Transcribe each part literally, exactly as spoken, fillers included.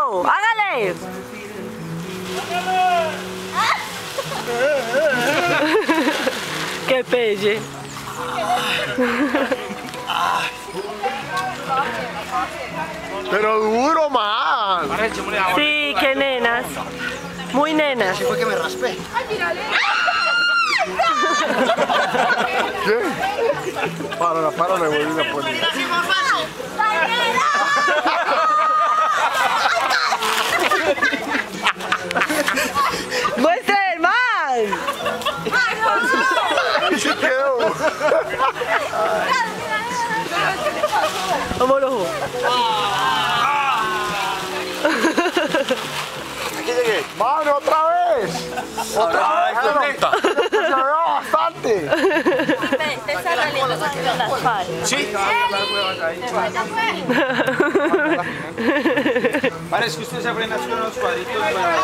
¡Vamos! ¡Hágale! ¡Qué pelle! Pero duro, man. Sí, qué nenas. Muy nenas. Así fue que me raspé. ¿Qué? Para, para, me volví a poner. ¡Muestra el man! Y se quedó. Vamos los ojos. Aquí llegué. Mano, otra vez. Otra vez. Contenta. Se me va bastante. Te está saliendo las patas. Sí. Parece que usted se frena con unos cuadritos.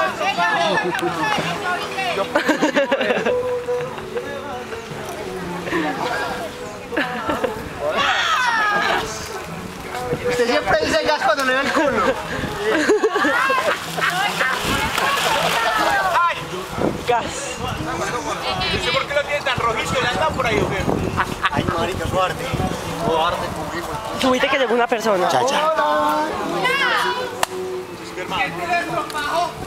Usted siempre dice gas cuando le da el culo. ¡Ay! Gas. No sé por qué lo tiene tan rojizo, ¿le andan por ahí o qué? Ay, marica, suerte. Suerte conmigo. Subiste que llegó una persona. Chacha. Es que hermano.